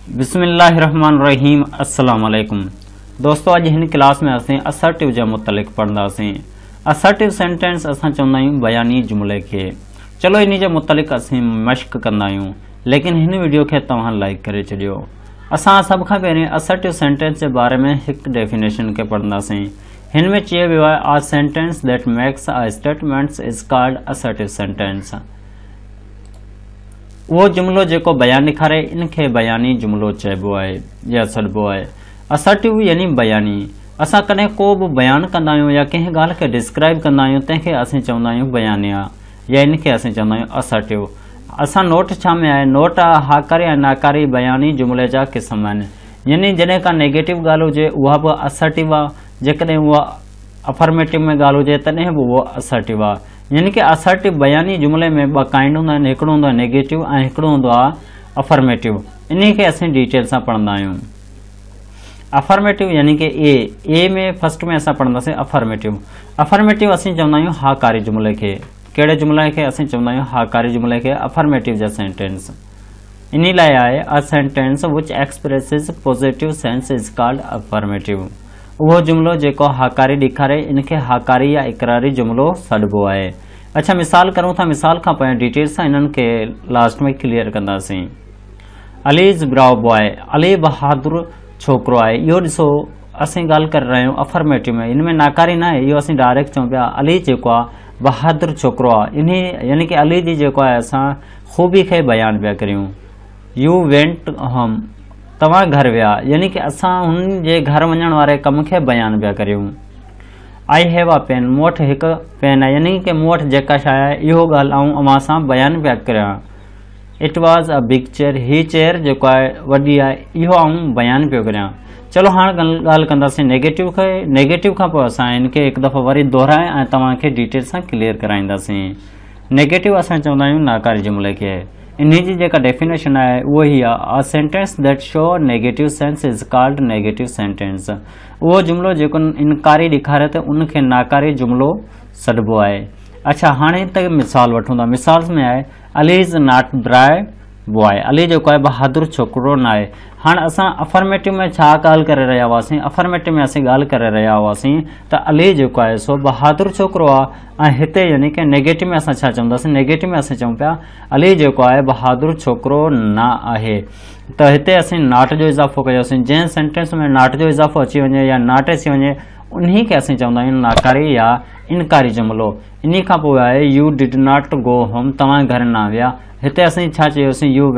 बिस्मिल्लाहिर्रहमानिर्रहीम। अस्सलाम वालेकुम दोस्तों, अज इन क्लास में असें असर्टिव जे मुतलिक पढ़ंदासीं। असर्टिव सेंटेंस असां चवंदा आहियूं बयानी जुमले के। चलो इन जे मुतलिक असीं मश्क कंदा आहियूं, लेकिन हिन वीडियो के तव्हां लाइक करे छॾियो। असां सभ खां पहिरीं असर्टिव सेंटेंस जे बारे में हिक डेफिनेशन के पढ़ंदासीं। हिन में चयो वियो आहे आ sentence that makes a statements is called assertive sentence. वो जुमलो जेको बयान ॾेखारे इनखे बयानी जुमलो चइबो आहे या सॾिबो आहे। असर्टिव यानी बयानी। असां कॾहिं को बि बयान कंदा आहियूं या कंहिं ॻाल्हि खे डिस्क्राइब कंदा आहियूं, तंहिंखे असीं चवंदा आहियूं बयानिया या इनखे असीं चवंदा आहियूं असर्टिव। असां नोट छा में आहे, नोट हाकारी ऐं नाकारी बयानी जुमले जा क़िस्म आहिनि। यानी जॾहिं का नेगेटिव ॻाल्हि हुजे उहा बि असर्टिव आहे, जेकॾहिं उहा अफर्मेटिव में ॻाल्हि हुजे तॾहिं बि उहा असर्टिव आहे। यानी कि असर्टिव बयानी जुमले में ॿ काइंड हूंदा आहिनि, हिकिड़ो हूंदो आहे नेगेटिव ऐं हिकिड़ो हूंदो आहे अफर्मेटिव। इन खे असीं डिटेल सां पढ़ंदा आहियूं। अफर्मेटिव यानी कि ए में फर्स्ट में असां पढ़ंदासीं अफर्मेटिव। अफर्मेटिव असीं चवंदा आहियूं हाकारी जुमले खे। कहिड़े जुमले खे असीं चवंदा आहियूं हाकारी जुमले खे, अफर्मेटिव जा सेंटेंस। इन लाइ आहे a sentence which expresses positive sense is called affirmative. उहो जुमलो जेको हाकारी ॾेखारे इनखे हाकारी या इकरारी जुमलो सॾिबो आहे। अच्छा, मिसाल करूं था। मिसाल खां पोइ डिटेल सां इन्हनि खे लास्ट में क्लियर कंदासीं। Ali is brave boy. Ali बहादुर छोकिरो आहे। इहो ॾिसो, असीं ॻाल्हि करे रहिया आहियूं अफर्मेटिव में। इन में नाकारी न आहे, इहो असीं डायरेक्ट चऊं पिया अली जेको आहे बहादुर छोकिरो आहे। इन यानी कि अली जी जेको आहे असां ख़ूबी खे बयानु पिया करियूं। यू वेंट होम, तव्हां घर विया, यानी कि असां हुन जे घर वञण वारे कम खे बयानु पिया करियूं। आई हैव अ पेन, मूं वटि हिकु पेन आहे, यानी कि मूं वटि जेका शइ आहे इहो ॻाल्हि आऊं अवां सां बयानु पिया करियां। It was a big chair, ही चेयर जेको आहे वॾी आहे, इहो आऊं बयानु पियो करियां। चलो हाणे ॻाल्हि कंदासीं नेगेटिव खे। नेगेटिव खां पोइ असां इनखे हिकु दफ़ो वरी दोहराए ऐं तव्हांखे डिटेल सां क्लियर कराईंदासीं। नेगेटिव असां चवंदा आहियूं नाकारी जुमले खे। इन जी जेका डेफिनेशन आहे उहो ई आहे a sentence that show negative sense is called negative sentence. उहो जुमलो जेको इनकारी ॾेखारे त उनखे नाकारी जुमलो सॾिबो आहे। अच्छा, हाणे त मिसाल वठूं था। मिसाल में आहे Ali is not brave boy. Ali जेको आहे बहादुर छोकिरो न आहे। हाणे असां अफर्मेटिव में छा ॻाल्हि करे रहिया हुआसीं? अफर्मेटिव में असीं ॻाल्हि करे रहिया हुआसीं त अली जेको आहे सो बहादुर छोकिरो आहे। ऐं हिते यानी कि नेगेटिव में असां छा चवंदासीं? नेगेटिव में असीं चऊं पिया अली जेको आहे बहादुर छोकिरो न आहे। त हिते असीं नॉट जो इज़ाफ़ो कयोसीं। जंहिं सेंटेंस में नॉट जो इज़ाफ़ो अची वञे या नॉट अची वञे उन्ही खे असीं चवंदा आहियूं नाकारी या इनकारी जुमलो। इन खां पोइ आहे you did not go home, तव्हां घर न विया। हिते असीं छा चयोसीं? यू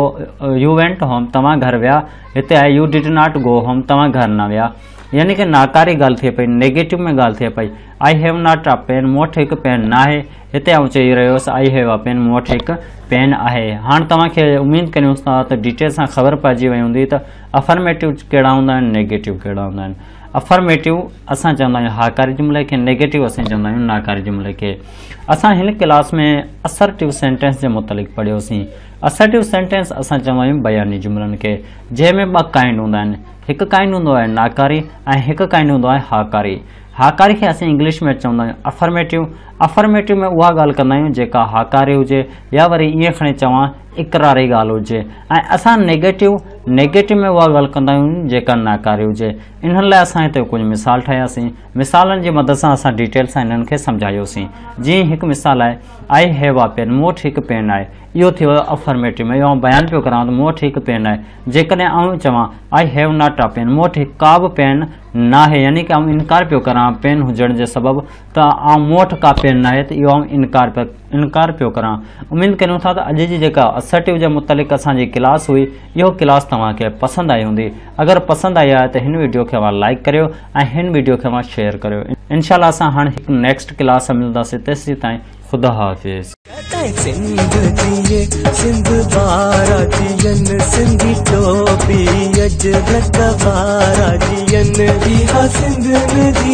वेंट होम, तव्हां घर विया। हिते आहे you did not go home, तव्हां घर न विया। यानी कि नाकारी ॻाल्हि थिए पई, नेगेटिव में ॻाल्हि थिए पई। I have not a pen, मूं वटि हिकु पेन न आहे। हिते आउं चई रहियो हुउसि आई हैव अ पेन, मूं वटि हिकु पेन आहे। हाणे तव्हांखे उमेदु करियूं था त डिटेल सां ख़बर पइजी वई हूंदी त अफर्मेटिव कहिड़ा हूंदा आहिनि, नेगेटिव कहिड़ा हूंदा आहिनि। अफर्मेटिव असां चवंदा आहियूं हाकारी जुमले खे, नेगेटिव असीं चवंदा आहियूं नाकारी जुमले खे। असां हिन क्लास में असर्टिव सेंटेंस जे मुतलिक़ पढ़ियोसीं। असर्टिव सेंटेंस असां चवंदा आहियूं बयानी जुमलनि खे, जंहिंमें ॿ काइंड हूंदा आहिनि। हिकु काइंड हूंदो आहे नाकारी ऐं हिकु काइंड हूंदो आहे हाकारी। हाकारी खे असीं इंग्लिश में चवंदा आहियूं अफर्मेटिव। अफर्मेटिव में उहा ॻाल्हि कंदा आहियूं जेका हाकारी हुजे या वरी ईअं खणी चवां इकरारी ॻाल्हि हुजे। ऐं असां नेगेटिव में उहा ॻाल्हि कंदा आहियूं जेका नाकारी हुजे। इन्हनि लाइ असां हिते कुझु मिसाल ठाहियासीं। मिसालनि जी मदद सां असां डिटेल सां इन्हनि खे सम्झायोसीं। जीअं हिकु मिसाल आहे आई हैव अ पेन, मूं वटि हिकु पेन आहे। इहो थियो अफर्मेटिव में, इहो आउं बयानु पियो करां त मूं वटि हिकु पेन आहे। जेकॾहिं आउं चवां I have not a pen, मूं वटि का बि पेन न आहे, यानी कि आउं इनकार पियो करां पेन हुजण जे सबबु त आउं मूं वटि का पेन न आहे, त इहो आउं इनकार पियो करां। उमेदु करियूं था त अॼु जी जेका असर्टिव जे मुतलिक़ असांजी क्लास हुई, इहो क्लास तव्हांखे पसंदि आई हूंदी। अगरि पसंदि आई आहे त हिन वीडियो खे अवां लाइक करियो ऐं हिन वीडियो खे अवां शेयर करियो। इंशाअल्लाह असां हाणे हिकु नेक्स्ट क्लास में मिलंदासीं। तेसीं ताईं ख़ुदा हाफ़िज़। सिंध बाराजियन सिंधी टोपी अज घट बाराजियन इहा सिंध